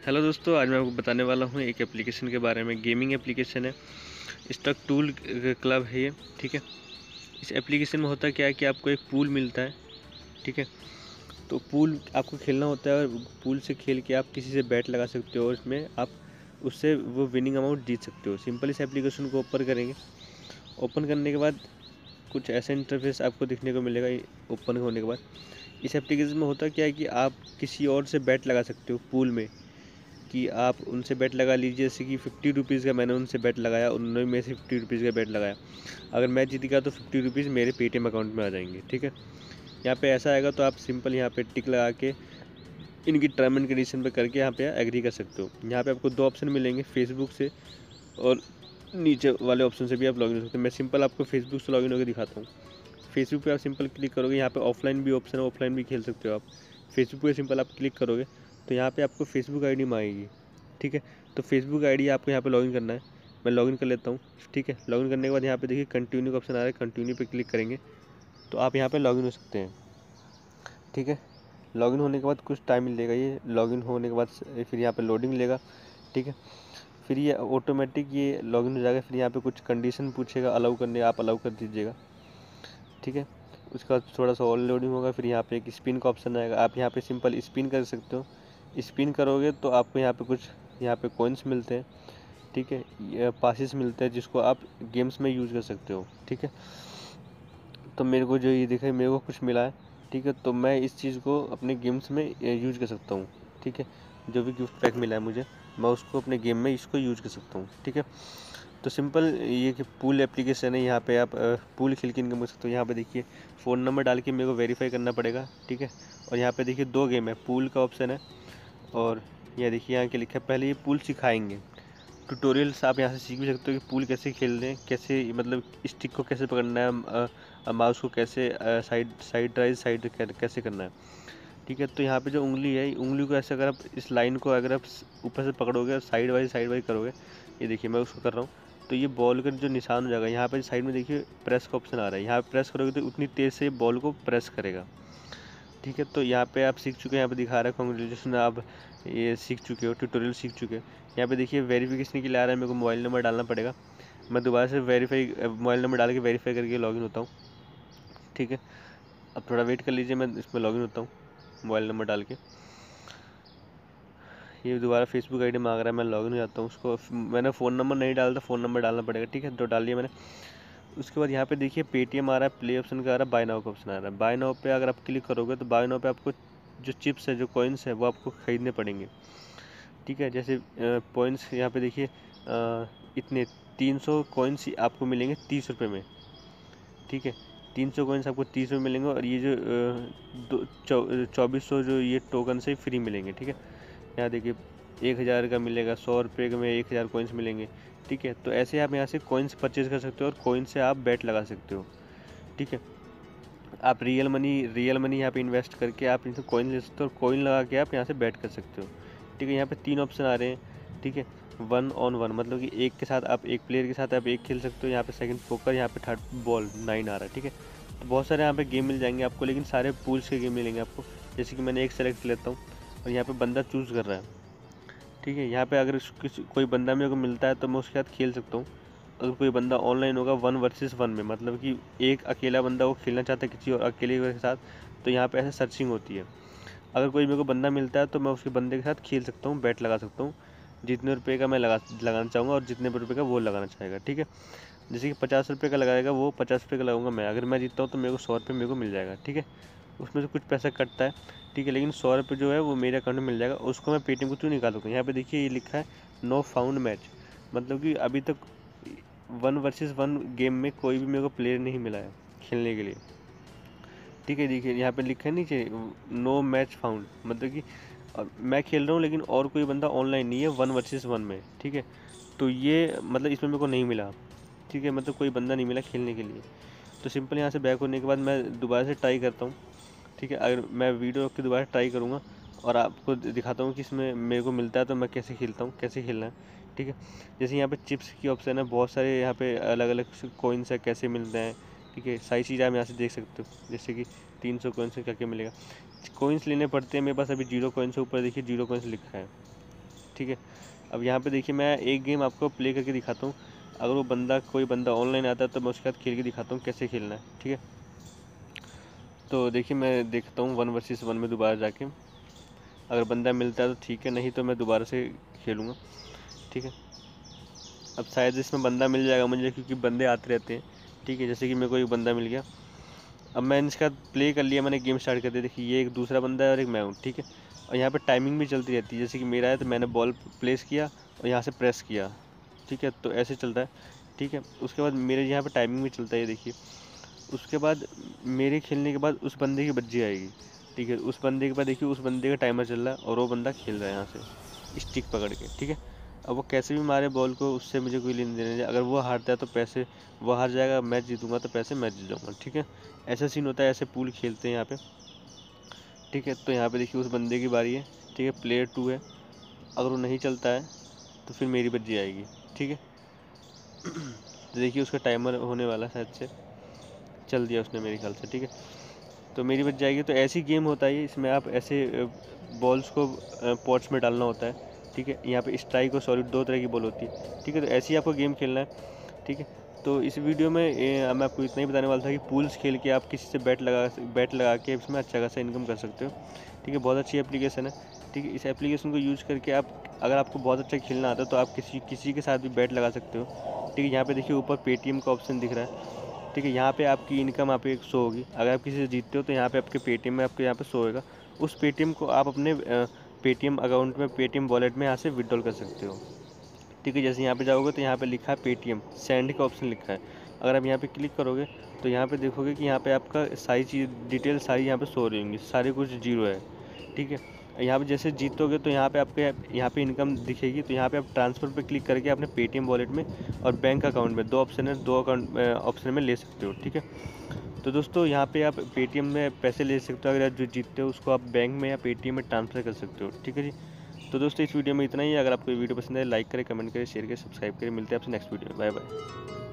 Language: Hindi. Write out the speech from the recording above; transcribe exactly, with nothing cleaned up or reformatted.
हेलो दोस्तों, आज मैं आपको बताने वाला हूँ एक एप्लीकेशन के बारे में। गेमिंग एप्लीकेशन है, स्टक टूल क्लब है ये। ठीक है, इस एप्लीकेशन में होता क्या है कि आपको एक पूल मिलता है। ठीक है, तो पूल आपको खेलना होता है और पूल से खेल के आप किसी से बैट लगा सकते हो और उसमें आप उससे वो विनिंग अमाउंट जीत सकते हो। सिंपल इस एप्लीकेशन को ओपन करेंगे। ओपन करने के बाद कुछ ऐसा इंटरफेस आपको दिखने को मिलेगा। ओपन होने के बाद इस एप्लीकेशन में होता क्या है कि आप किसी और से बैट लगा सकते हो पूल में, कि आप उनसे बेट लगा लीजिए। जैसे कि फिफ्टी रुपीज़ का मैंने उनसे बेट लगाया, उन्होंने मेरे से फिफ्टी रुपीज़ का बेट लगाया। अगर मैं जीत गया तो फिफ्टी रुपीज़ मेरे पेटीएम अकाउंट में आ जाएंगे। ठीक है, यहाँ पे ऐसा आएगा तो आप सिंपल यहाँ पे टिक लगा के इनकी टर्म एंड कंडीशन पे करके यहाँ पे एग्री कर सकते हो। यहाँ पे आपको दो ऑप्शन मिलेंगे, फेसबुक से और नीचे वाले ऑप्शन से भी आप लॉगिन हो सकते हैं। मैं सिंपल आपको फेसबुक से लॉगिन होकर दिखाता हूँ। फेसबुक पे आप सिंपल क्लिक करोगे, यहाँ पे ऑफलाइन भी ऑप्शन है, ऑफलाइन भी खेल सकते हो आप। फेसबुक पे सिंपल आप क्लिक करोगे तो यहाँ पे आपको फेसबुक आईडी मांगेगी। ठीक है, तो फेसबुक आईडी आपको यहाँ पे लॉगिन करना है। मैं लॉगिन कर लेता हूँ। ठीक है, लॉगिन करने के बाद यहाँ पे देखिए कंटिन्यू का ऑप्शन आ रहा है, कंटिन्यू पे क्लिक करेंगे तो आप यहाँ पे लॉगिन हो सकते हैं। ठीक है, लॉगिन होने के बाद कुछ टाइम मिलेगा। ये लॉगिन होने के बाद फिर यहाँ पे लोडिंग लेगा। ठीक है, फिर ये ऑटोमेटिक ये लॉगिन हो जाएगा। फिर यहाँ पे कुछ कंडीशन पूछेगा, अलाउ करने आप अलाउ कर दीजिएगा। ठीक है, उसका थोड़ा सा और लोडिंग होगा। फिर यहाँ पे एक स्पिन का ऑप्शन आएगा, आप यहाँ पे सिंपल स्पिन कर सकते हो। स्पिन करोगे तो आपको यहाँ पे कुछ यहाँ पे कॉइन्स मिलते हैं। ठीक है, ये पासिस मिलते हैं जिसको आप गेम्स में यूज़ कर सकते हो। ठीक है, तो मेरे को जो ये दिखा है मेरे को कुछ मिला है। ठीक है, तो मैं इस चीज़ को अपने गेम्स में यूज कर सकता हूँ। ठीक है, जो भी गिफ्ट पैक मिला है मुझे, मैं उसको अपने गेम में इसको यूज कर सकता हूँ। ठीक है, तो सिंपल ये कि पूल एप्लीकेशन है, यहाँ पे आप पूल खेल के इनकम कर सकते हो। यहाँ पे देखिए फ़ोन नंबर डाल के मेरे को वेरीफाई करना पड़ेगा। ठीक है, और यहाँ पे देखिए दो गेम है, पूल का ऑप्शन है और यह देखिए यहाँ के लिखा है पहले ये पूल सिखाएंगे। ट्यूटोरियल्स आप यहाँ से सीख भी सकते हो कि पूल कैसे खेलते हैं, कैसे मतलब स्टिक को कैसे पकड़ना है, माउस को कैसे साइड साइड राइज साइड कैसे करना है। ठीक है, तो यहाँ पे जो उंगली है, उंगली को ऐसे अगर आप इस लाइन को अगर आप ऊपर से पकड़ोगे और साइड वाइज साइड वाइज करोगे, ये देखिए मैं उसको कर रहा हूँ, तो ये बॉल का जो निशान हो जाएगा। यहाँ पे साइड में देखिए प्रेस का ऑप्शन आ रहा है, यहाँ पे प्रेस करोगे तो उतनी तेज़ से बॉल को प्रेस करेगा। ठीक है, तो यहाँ पे आप सीख चुके हैं, यहाँ पे दिखा रहा है कॉन्ग्रेचुलेसन, आप ये सीख चुके हो, ट्यूटोरियल सीख चुके हो। यहाँ पे देखिए वेरिफिकेशन के लिए आ रहा है, मेरे को मोबाइल नंबर डालना पड़ेगा। मैं दोबारा से वेरीफाई मोबाइल नंबर डाल के वेरीफाई करके लॉगिन होता हूँ। ठीक है, अब थोड़ा वेट कर लीजिए, मैं इसमें लॉगिन होता हूँ मोबाइल नंबर डाल के। ये दोबारा फेसबुक आईडी मांग रहा है, मैं लॉगिन हो जाता हूँ। उसको मैंने फ़ोन नंबर नहीं डाला था, फ़ोन नंबर डालना पड़ेगा। ठीक है, तो डाल दिया मैंने। उसके बाद यहाँ पे देखिए पेटीएम आ रहा है, प्ले ऑप्शन का आ रहा है, बाय नाउ का ऑप्शन आ रहा है। बाय नाउ पे अगर आप क्लिक करोगे तो बाय नाउ पे आपको जो चिप्स है, जो कॉइन्स है, वो आपको ख़रीदने पड़ेंगे। ठीक है, जैसे पॉइंट्स यहाँ पे देखिए इतने तीन सौ कॉइन्स आपको मिलेंगे तीस रुपये में। ठीक है, तीन सौ कॉइन्स आपको तीस में मिलेंगे और ये जो दो चौबीस सौ जो ये टोकन से फ्री मिलेंगे। ठीक है, यहाँ देखिए एक हज़ार का मिलेगा, सौ रुपये में एक हज़ार कॉइन्स मिलेंगे। ठीक है, तो ऐसे आप यहाँ से कॉइन्स परचेज़ कर सकते हो और कॉइन से आप बैट लगा सकते हो। ठीक है, आप रियल मनी रियल मनी यहाँ पे इन्वेस्ट करके आप इनसे कॉइन ले सकते हो और कॉइन लगा के आप यहाँ से बैट कर सकते हो। ठीक है, यहाँ पे तीन ऑप्शन आ रहे हैं। ठीक है, वन ऑन वन मतलब कि एक के साथ आप एक प्लेयर के साथ आप एक खेल सकते हो। यहाँ पे सेकंड पोकर, यहाँ पे थर्ड बॉल नाइन आ रहा है। ठीक है, तो बहुत सारे यहाँ पे गेम मिल जाएंगे आपको, लेकिन सारे पूल्स के गेम मिलेंगे आपको। जैसे कि मैंने एक सेलेक्ट कर लेता हूँ और यहाँ पे बंदा चूज़ कर रहा है। ठीक है, यहाँ पे अगर किसी कोई बंदा मेरे को मिलता है तो मैं उसके साथ खेल सकता हूँ। अगर कोई बंदा ऑनलाइन होगा वन वर्सेस वन में, मतलब कि एक अकेला बंदा वो खेलना चाहता है किसी और अकेले के साथ, तो यहाँ पे ऐसे सर्चिंग होती है। अगर कोई मेरे को बंदा मिलता है तो मैं उसके बंदे के साथ खेल सकता हूँ, बैट लगा सकता हूँ। जितने रुपये का मैं लगा लगाना चाहूँगा और जितने रुपये का वो लगाना चाहेगा। ठीक है, जैसे कि पचास रुपये का लगाएगा वो, पचास रुपये का लगाऊंगा मैं। अगर मैं जीतता हूँ तो मेरे को सौ रुपये मेरे को मिल जाएगा। ठीक है, उसमें से कुछ पैसा कटता है। ठीक है, लेकिन सौ रुपये जो है वो मेरे अकाउंट में मिल जाएगा, उसको मैं पेटीएम को थ्रू निकाल सकता हूँ। यहाँ पे देखिए ये लिखा है नो फाउंड मैच, मतलब कि अभी तक वन वर्सेस वन गेम में कोई भी मेरे को प्लेयर नहीं मिला है खेलने के लिए। ठीक है, देखिए यहाँ पे लिखा है नीचे नो मैच फाउंड, मतलब कि मैं खेल रहा हूँ लेकिन और कोई बंदा ऑनलाइन नहीं है वन वर्सेस वन में। ठीक है, तो ये मतलब इसमें मेरे को नहीं मिला। ठीक है, मतलब कोई बंदा नहीं मिला खेलने के लिए। तो सिंपल यहाँ से बैक होने के बाद मैं दोबारा से ट्राई करता हूँ। ठीक है, अगर मैं वीडियो की दोबारा ट्राई करूँगा और आपको दिखाता हूँ कि इसमें मेरे को मिलता है तो मैं कैसे खेलता हूँ, कैसे खेलना है। ठीक है, जैसे यहाँ पे चिप्स की ऑप्शन है, बहुत सारे यहाँ पे अलग अलग कॉइन्स है, कैसे मिलते हैं। ठीक है, सारी चीज़ आप यहाँ से देख सकते हो, जैसे कि तीन सौ कॉइन्स क्या क्या मिलेगा। कॉइन्स लेने पड़ते हैं, मेरे पास अभी जीरो कॉइन्स है, ऊपर देखिए जीरो कॉइन्स लिखा है। ठीक है। अब यहाँ पे देखिए मैं एक गेम आपको प्ले करके दिखाता हूँ, अगर वो बंदा कोई बंदा ऑनलाइन आता है तो मैं उसके साथ खेल के दिखाता हूँ कैसे खेलना है, ठीक है। तो देखिए मैं देखता हूँ वन वर्सेस वन में दोबारा जाके, अगर बंदा मिलता है तो ठीक है, नहीं तो मैं दोबारा से खेलूँगा, ठीक है। अब शायद इसमें बंदा मिल जाएगा मुझे, क्योंकि बंदे आते रहते हैं, ठीक है। जैसे कि मेरे को एक बंदा मिल गया, अब मैंने इसका प्ले कर लिया, मैंने गेम स्टार्ट कर दिया। देखिए ये एक दूसरा बंदा है और एक मैं हूँ, ठीक है। और यहाँ पे टाइमिंग भी चलती रहती है, जैसे कि मेरा है तो मैंने बॉल प्लेस किया और यहाँ से प्रेस किया, ठीक है, तो ऐसे चलता है, ठीक है। उसके बाद मेरे यहाँ पे टाइमिंग भी चलता है, ये देखिए। उसके बाद मेरे खेलने के बाद उस बंदे की बज्जी आएगी, ठीक है। उस बंदे के बाद देखिए उस बंदे का टाइमर चल रहा है और वो बंदा खेल रहा है यहाँ से स्टिक पकड़ के, ठीक है। अब वो कैसे भी मारे बॉल को, उससे मुझे कोई लेने देने नहीं। अगर वो हारता है तो पैसे वो हार जाएगा, मैच जीतूंगा तो पैसे मैं जीत जाऊँगा, ठीक है। ऐसा सीन होता है, ऐसे पूल खेलते हैं यहाँ पे, ठीक है। तो यहाँ पे देखिए उस बंदे की बारी है, ठीक है, प्लेयर टू है। अगर वो नहीं चलता है तो फिर मेरी बज्जी आएगी, ठीक है। तो देखिए उसका टाइमर होने वाला शायद से चल दिया उसने मेरे ख्याल से, ठीक है। तो मेरी बच जाएगी। तो ऐसी गेम होता है, इसमें आप ऐसे बॉल्स को पॉट्स में डालना होता है, ठीक है। यहाँ पे स्ट्राइक और सॉलिड दो तरह की बॉल होती है, ठीक है। तो ऐसे ही आपको गेम खेलना है, ठीक है। तो इस वीडियो में ए, मैं आपको इतना ही बताने वाला था कि पूल्स खेल के आप किसी से बैट लगा बैट लगा के इसमें अच्छा खासा इनकम कर सकते हो, ठीक है। बहुत अच्छी एप्लीकेशन है, ठीक है। इस एप्लीकेशन को यूज़ करके आप, अगर आपको बहुत अच्छा खेलना आता है तो आप किसी किसी के साथ भी बैट लगा सकते हो, ठीक है। यहाँ पे देखिए ऊपर पेटीएम का ऑप्शन दिख रहा है, ठीक है। यहाँ पे आपकी इनकम आप एक शो होगी, अगर आप किसी से जीतते हो तो यहाँ पे आपके पेटीएम में आपके यहाँ पे शो होगा। उस पेटीएम को आप अपने पेटीएम अकाउंट में, पेटीएम वॉलेट में यहाँ से विड्रॉल कर सकते हो, ठीक है। जैसे यहाँ पे जाओगे तो यहाँ पे लिखा है पेटीएम, सेंड का ऑप्शन लिखा है। अगर आप यहाँ पे क्लिक करोगे तो यहाँ पे देखोगे कि यहाँ पे आपका सारी चीज़ डिटेल सारी यहाँ पे शो रही होंगी, सारे कुछ जीरो है, ठीक है। यहाँ पे जैसे जीतोगे तो यहाँ पे आपके यहाँ पे इनकम दिखेगी, तो यहाँ पे आप ट्रांसफ़र पे क्लिक करके अपने पेटीएम वॉलेट में और बैंक अकाउंट में, दो ऑप्शन है, दो अकाउंट ऑप्शन में ले सकते हो, ठीक है। तो दोस्तों यहाँ पे आप पेटीएम में पैसे ले सकते हो, अगर आप जो जीतते हो उसको आप बैंक में या पेटीएम में ट्रांसफ़र कर सकते हो, ठीक है जी। तो दोस्तों इस वीडियो में इतना ही है। अगर आपको ये वीडियो पसंद है लाइक करें, कमेंट करें, शेयर करें, सब्सक्राइब करें। मिलते हैं आपसे नेक्स्ट वीडियो में। Bye bye.